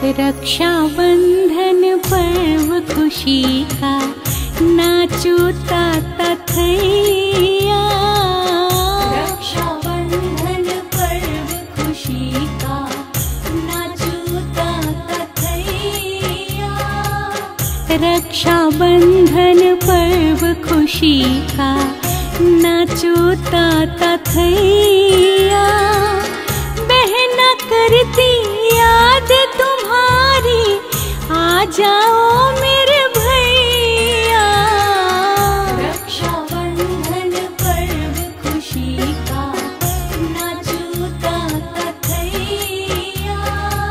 रक्षा बंधन पर्व खुशी का, नाचो ताता थैया। रक्षा बंधन पर्व खुशी का, नाचो ताता थैया। रक्षा बंधन पर्व खुशी का, नाचो ताता थैया। बहना करती याद तुम्हारी, आ जाओ मेरे भैया। रक्षा बंधन पर्व खुशी का, नाचो ताता थैया।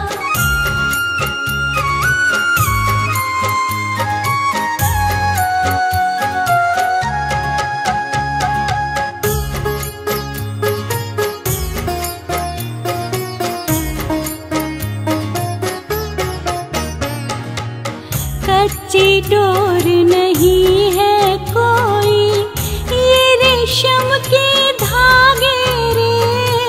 कच्ची डोर नहीं है कोई, ये रेशम के धागे रे।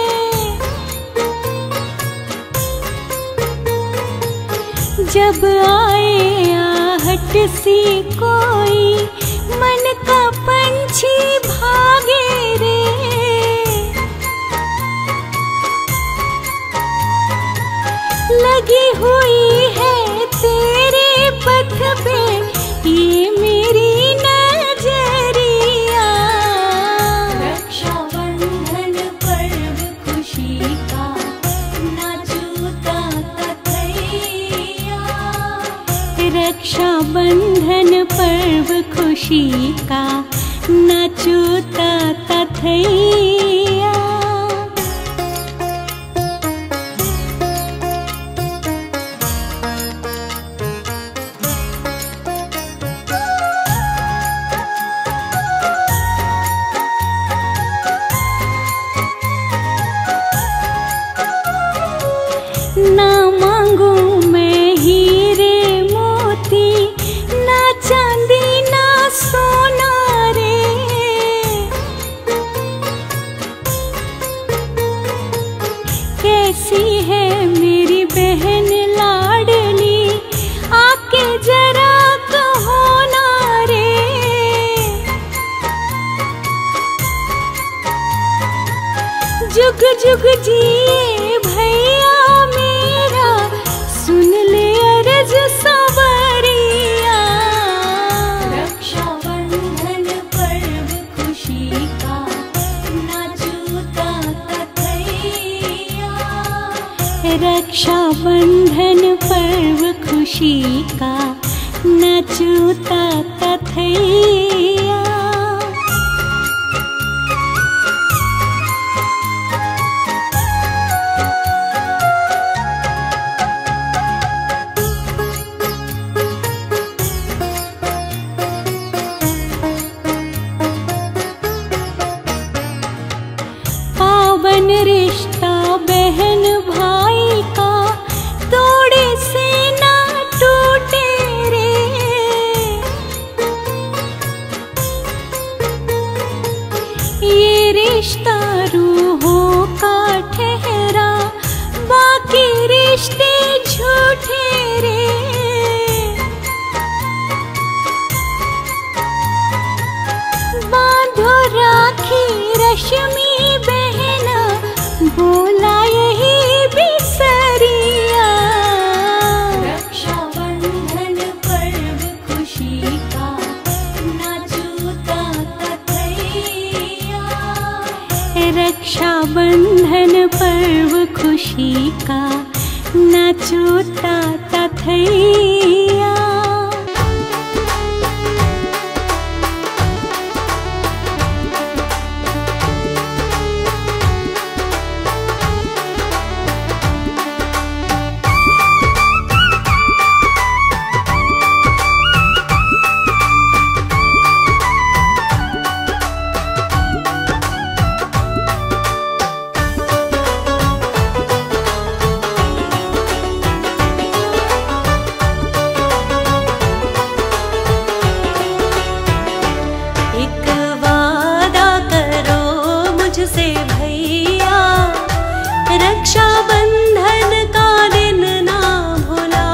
जब आए आहट सी कोई, मन का पंछी भागे रे। लगी हुई है तेरे पथ पे ये मेरी नजरिया। रक्षा बंधन पर्व खुशी का, नाचो ताता थैया। रक्षा बंधन पर्व खुशी का, नाचो ताता थैया। ना मांगू मैं हीरे मोती, ना चांदी ना सोना रे। कैसी है मेरी बहन लाडली, आके जरा कहो ना रे। जुग जुग जिए भैया मेरा, सुन ले अर्ज सवरिया। रक्षा बंधन पर्व खुशी का, नाचो ताता थैया। रक्षा बंधन पर्व खुशी का, नाचो ताता थैया। पावन रिश्ता बहन भाई का, तोड़े से ना टूटे रे। ये रिश्ता रूहों का ठहरा, बाकी रिश्ते झूठे रे। बांधो राखी रश्मि बहना, बोला यही बिसरिया। रक्षा बंधन पर्व खुशी का, नाचो ताता थैया। रक्षा बंधन पर्व खुशी का, नाचो ताता थैया। रक्षा बंधन का दिन ना भुला।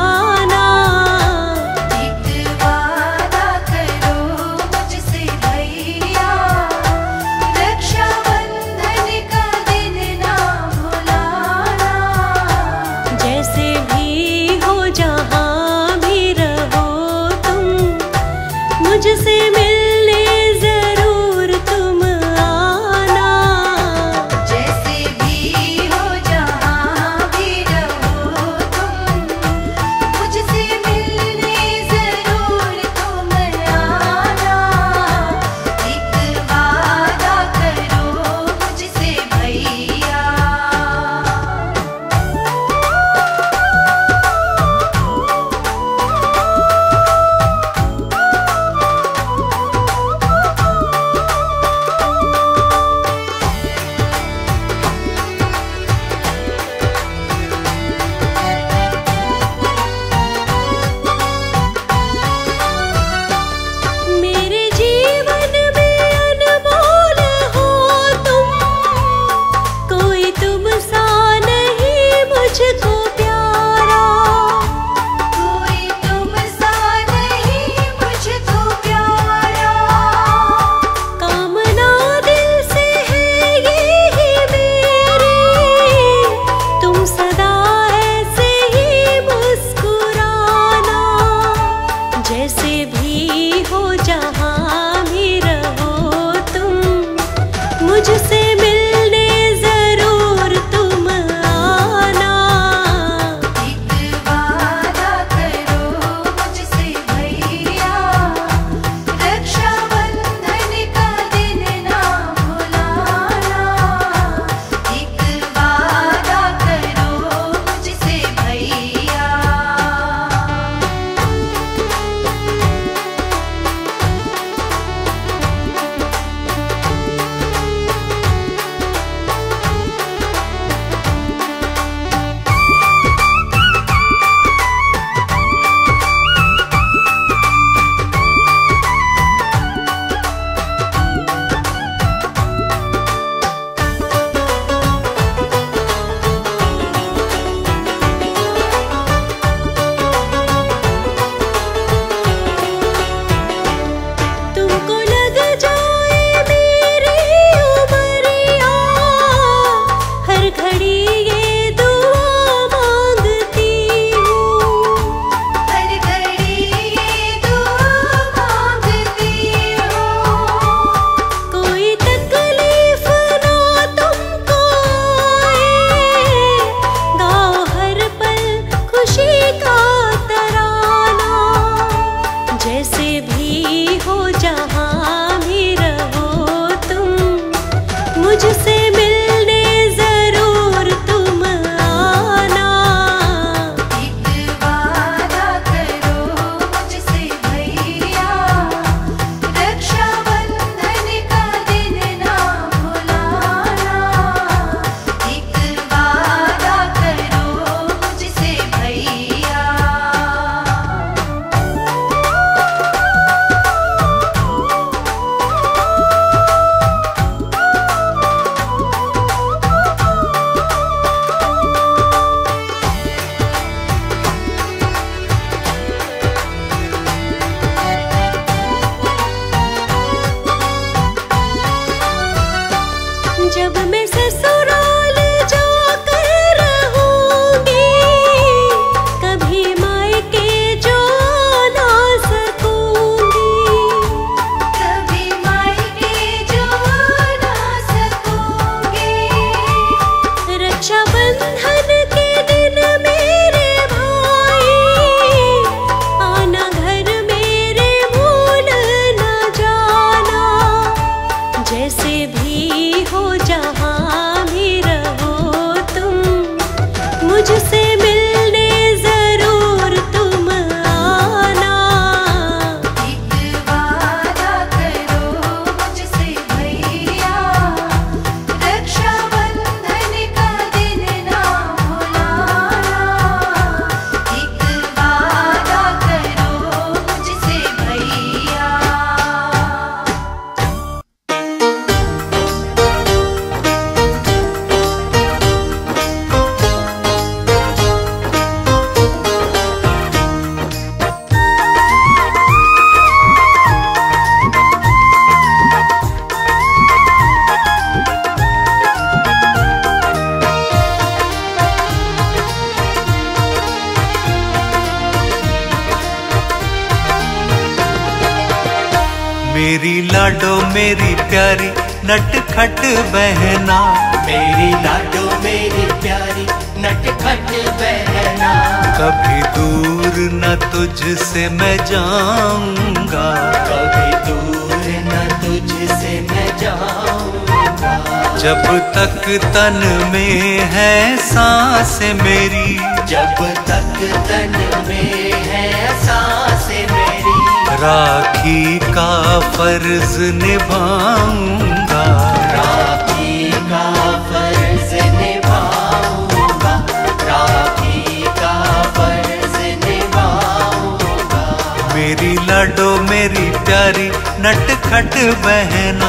मेरी लाडो मेरी प्यारी नटखट बहना, मेरी लाडो मेरी प्यारी नटखट बहना। कभी दूर न तुझसे मैं जाऊंगा, कभी दूर न तुझसे मैं जाऊंगा। जब तक तन में है सांस मेरी, जब तक तन में है सांस मेरी। राखी का फर्ज निभाऊंगा, राखी का फर्ज निभाऊंगा, राखी का फर्ज निभाऊंगा। मेरी लाडो मेरी प्यारी नटखट बहना।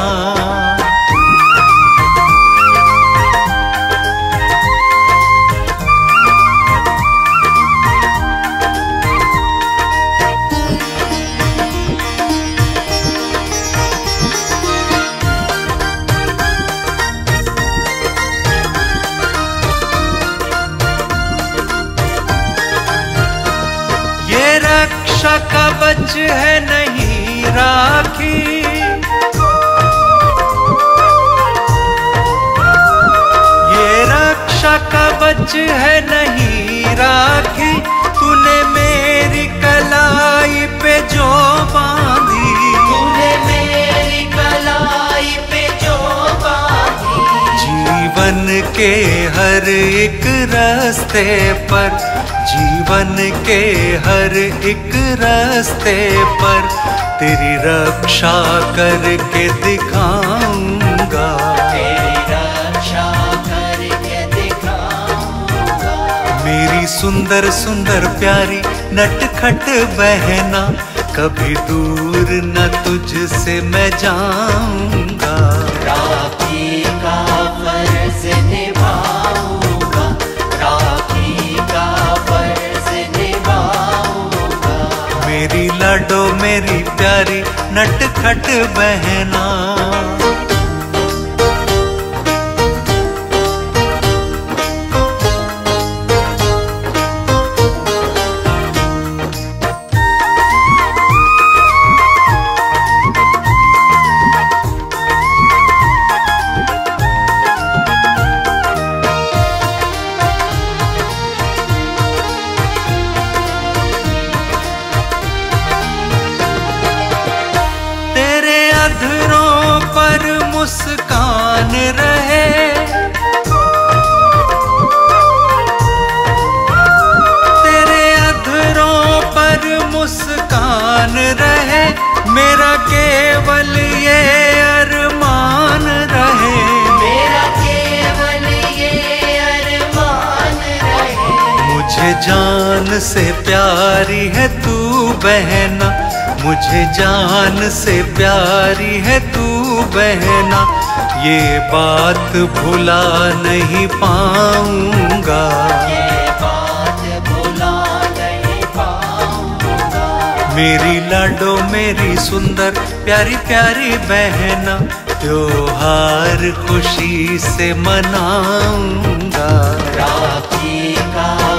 रक्षा कवच है नहीं राखी, ये रक्षा कवच है नहीं राखी। तूने मेरी कलाई पे जो बांधी, तूने मेरी कलाई पे जो बांधी। जीवन के हर एक रास्ते पर, जीवन के हर एक रास्ते पर तेरी रक्षा करके दिखाऊंगा, तेरी रक्षा करके दिखाऊंगा। मेरी सुंदर सुंदर प्यारी नटखट बहना, कभी दूर न तुझसे मैं जाऊंगा। राखी का फर्ज निभाऊंगा, राखी का फर्ज निभाऊंगा। मेरी लाडो मेरी प्यारी नटखट बहना। अधरों पर मुस्कान रहे, तेरे अधरों पर मुस्कान रहे। मेरा केवल ये अरमान रहे, मेरा केवल ये अरमान रहे। मुझे जान से प्यारी है तू बहना, मुझे जान से प्यारी है तू बहना। ये बात भुला नहीं पाऊंगा, ये बात भुला नहीं पाऊंगा। मेरी लाडो मेरी सुंदर प्यारी प्यारी बहना। त्योहार खुशी से मनाऊंगा, राखी का